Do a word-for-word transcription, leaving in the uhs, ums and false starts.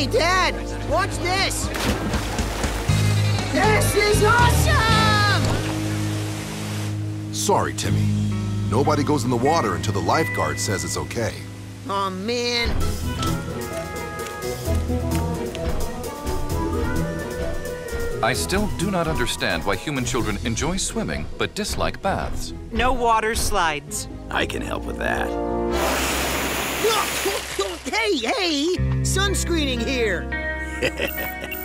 Hey, Dad! Watch this! This is awesome! Sorry, Timmy. Nobody goes in the water until the lifeguard says it's okay. Aw, man. I still do not understand why human children enjoy swimming but dislike baths. No water slides. I can help with that. Hey, hey! Sunscreening here!